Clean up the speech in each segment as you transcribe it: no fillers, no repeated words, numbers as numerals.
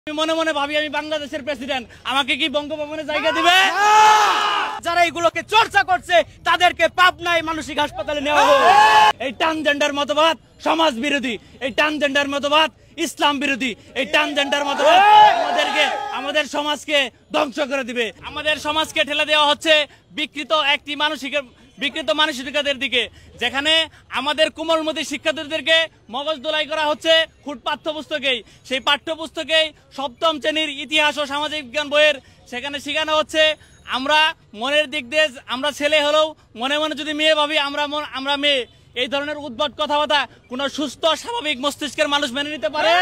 মনে মনে ভাবি আমি বাংলাদেশের প্রেসিডেন্ট, আমাকে কি বঙ্গভবনে জায়গা দিবে? যারা এগুলোকে চর্চা করছে তাদেরকে পাবনায় মানসিক হাসপাতালে নেওয়া হবে। এই ট্রান্সজেন্ডার মতবাদ সমাজ বিরোধী, এই ট্রান্সজেন্ডার মতবাদ ইসলাম বিরোধী, এই ট্রান্সজেন্ডার মতবাদ আমাদের সমাজকে ধ্বংস করে দিবে। আমাদের সমাজকে ঠেলে দেওয়া হচ্ছে বিকৃত মানসিকতাদের দিকে, যেখানে আমাদের কোমলমতি শিক্ষার্থীদেরকে মগজ ধোলাই করা হচ্ছে খুট পাঠ্যপুস্তকেই। সেই পাঠ্যপুস্তকেই সপ্তম শ্রেণীর ইতিহাস ও সামাজিক বিজ্ঞান বইয়ের সেখানে শেখানো হচ্ছে আমরা মনের দিক দিয়ে আমরা ছেলে হলেও মনে মনে যদি মেয়ে ভাবি আমরা মেয়ে। এই ধরনের উদ্ভট কথাবার্তা কোন সুস্থ স্বাভাবিক মস্তিষ্কের মানুষ মেনে নিতে পারে?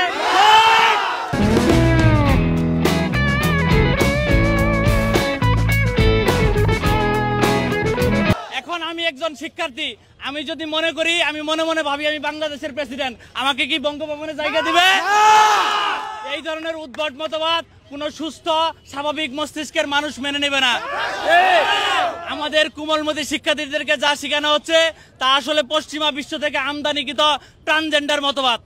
এখন আমি একজন শিক্ষার্থী, আমি যদি মনে করি আমি মনে মনে ভাবি আমি বাংলাদেশের প্রেসিডেন্ট, আমাকে কি বঙ্গভবনে জায়গা দিবে? এই ধরনের উদ্ভট মতবাদ কোন সুস্থ স্বাভাবিক মস্তিষ্কের মানুষ মেনে নেবে না। আমাদের কোমলমতি শিক্ষার্থীদেরকে যা শেখানো হচ্ছে তা আসলে পশ্চিমা বিশ্ব থেকে আমদানিকৃত ট্রান্সজেন্ডার মতবাদ।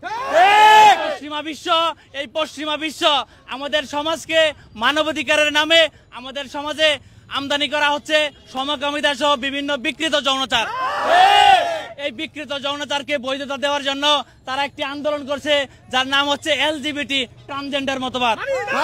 পশ্চিমা বিশ্ব আমাদের সমাজকে মানবাধিকারের নামে আমাদের সমাজে আমদানি করা হচ্ছে সমকামিতা সহ বিভিন্ন বিকৃত যৌনাচার। এই বিকৃত যৌনাচারকে বৈধতা দেওয়ার জন্য তারা একটি আন্দোলন করছে যার নাম হচ্ছে এলজিবিটি ট্রান্সজেন্ডার মতবাদ।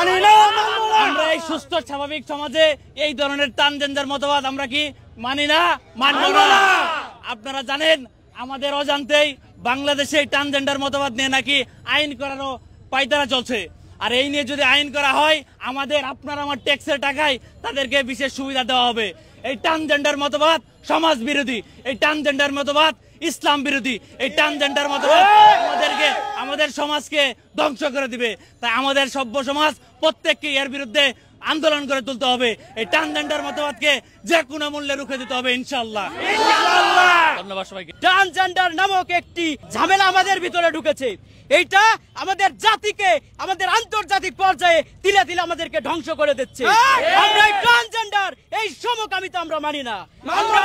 আমরা এই সুস্থ স্বাভাবিক সমাজে এই ধরনের ট্রান্সজেন্ডার মতবাদ আমরা কি মানি না, মানব না। আপনারা জানেন আমাদের অজান্তেই বাংলাদেশে ট্রান্সজেন্ডার মতবাদ নিয়ে নাকি আইন করারও পায়তারা চলছে। আর এই নিয়ে যদি আইন করা হয় আপনার আমার ট্যাক্সের টাকায় তাদেরকে বিশেষ সুবিধা দেওয়া হবে। এই ট্রান্সজেন্ডার মতবাদ সমাজ বিরোধী, এই ট্রান্সজেন্ডার মতবাদ ইসলাম বিরোধী, এই ট্রান্সজেন্ডার মতবাদ আমাদের সমাজকে ধ্বংস করে দিবে। তাই আমাদের সভ্য সমাজ প্রত্যেককে এর বিরুদ্ধে আন্দোলন করে তুলতে হবে। এই ট্রান্সজেন্ডার মতবাদকে যে কোনো মূল্যে রুখে দিতে হবে ইনশাআল্লাহ। ধন্যবাদ সবাইকে। ট্রান্সজেন্ডার নামক একটি ঝামেলা আমাদের ভিতরে ঢুকেছে। এইটা আমাদের জাতিকে আমাদের আন্তর্জাতিক পর্যায়ে তিলে তিলে আমাদেরকে ধ্বংস করে দিচ্ছে। আমরা এই ট্রান্সজেন্ডার এই সমকামিতা আমরা মানি না। আমরা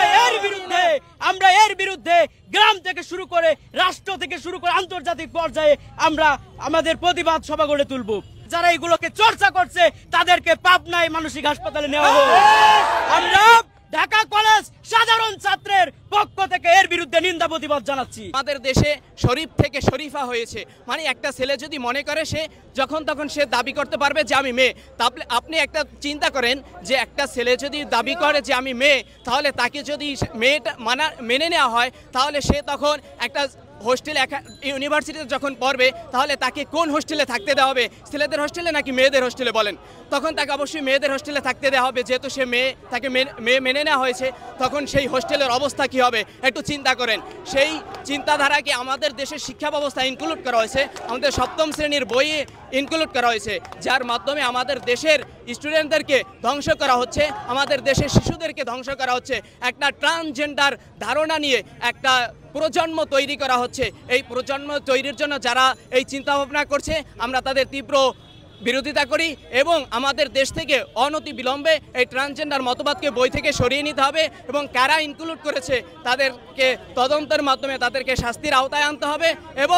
এর বিরুদ্ধে গ্রাম থেকে শুরু করে রাষ্ট্র থেকে শুরু করে আন্তর্জাতিক পর্যায়ে আমরা আমাদের প্রতিবাদ সভা গড়ে তুলব। যারা এগুলোকে চর্চা করছে তাদেরকে পাবনায় মানসিক হাসপাতালে নেওয়া হবে। আমরা ঢাকা কলেজ সাধারণ ছাত্রের পক্ষ থেকে এর বিরুদ্ধে নিন্দা প্রতিবাদ জানাচ্ছি। আমাদের দেশে শরীফ থেকে শরীফা হয়েছে, মানে একটা ছেলে যদি মনে করে সে যখন তখন সে দাবি করতে পারবে যে আমি মেয়ে। তাহলে আপনি একটা চিন্তা করেন যে একটা ছেলে যদি দাবি করে যে আমি মেয়ে, তাহলে তাকে যদি মেয়েটা মেনে নেওয়া হয় তাহলে সে তখন একটা হোস্টেল ইউনিভার্সিটিতে যখন পড়বে তাহলে তাকে কোন হোস্টেলে থাকতে দেওয়া হবে, ছেলেদের হোস্টেলে নাকি মেয়েদের হোস্টেলে বলেন? তখন তাকে অবশ্যই মেয়েদের হোস্টেলে থাকতে দেওয়া হবে, যেহেতু সে মেয়ে, তাকে মেয়ে মেনে নেওয়া হয়েছে। তখন সেই হোস্টেলের অবস্থা কি হবে একটু চিন্তা করেন। সেই চিন্তাধারাকে আমাদের দেশের শিক্ষা ব্যবস্থা ইনক্লুড করা হয়েছে, আমাদের সপ্তম শ্রেণীর বইয়ে ইনক্লুড করা হয়েছে, যার মাধ্যমে আমাদের দেশের স্টুডেন্টদেরকে ধ্বংস করা হচ্ছে, আমাদের দেশের শিশুদেরকে ধ্বংস করা হচ্ছে। একটা ট্রান্সজেন্ডার ধারণা নিয়ে একটা প্রজন্ম তৈরি করা হচ্ছে। এই প্রজন্ম তৈরির জন্য যারা এই চিন্তা ভাবনা করছে আমরা তাদের তীব্র বিরোধিতা করি এবং আমাদের দেশ থেকে অনতি বিলম্বে এই ট্রান্সজেন্ডার মতবাদকে বই থেকে সরিয়ে নিতে হবে এবং কারা ইনক্লুড করেছে তাদেরকে তদন্তের মাধ্যমে তাদেরকে শাস্তির আওতায় আনতে হবে। এবং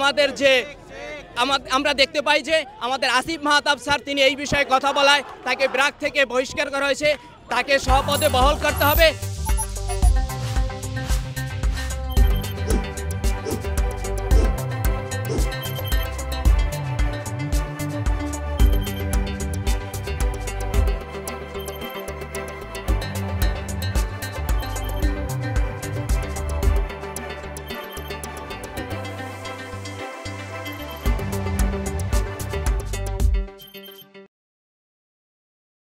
আমরা দেখতে পাই যে আমাদের আসিফ মাহতাব স্যার তিনি এই বিষয়ে কথা বলায় তাকে ব্র্যাক থেকে বহিষ্কার করা হয়েছে, তাকে সহপদে বহাল করতে হবে।